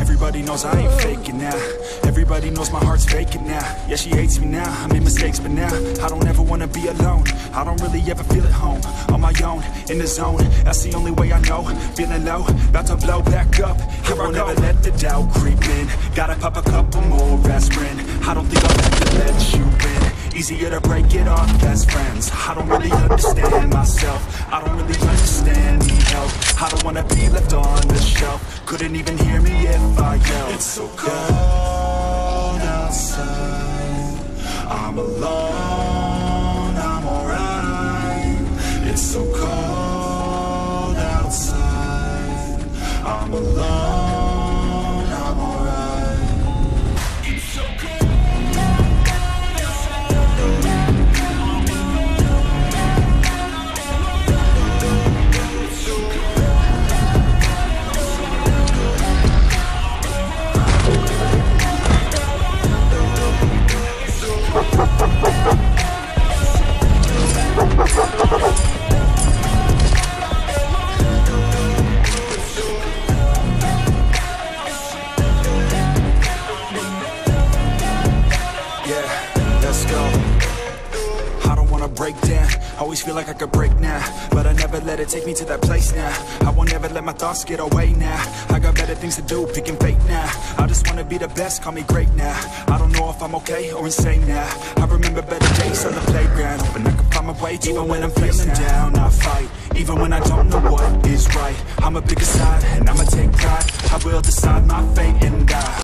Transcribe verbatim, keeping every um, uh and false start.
Everybody knows I ain't faking now. Everybody knows my heart's vacant now. Yeah, she hates me now, I made mistakes, but now I don't ever wanna be alone. I don't really ever feel at home. On my own, in the zone, that's the only way I know. Feeling low, about to blow back up. Here I won't ever let the doubt creep in. Gotta pop a couple more aspirin. I don't think I'll ever let you in. Easier to break it off best friends. I don't really understand myself. I don't really understand, need help. I don't wanna be left on the shelf. Couldn't even hear me if I yelled. It's so cold outside, I'm alone, I'm alright. It's so cold outside, I'm alone, I'm alright. It's so cold. Break down, always feel like I could break now, but I never let it take me to that place now. I won't ever let my thoughts get away now. I got better things to do, picking fate now. I just wanna be the best, call me great now. I don't know if I'm okay or insane now. I remember better days on the playground, but I can find my way even when I'm feeling down. I fight, even when I don't know what is right. I'ma pick a side and I'ma take pride. I will decide my fate and die.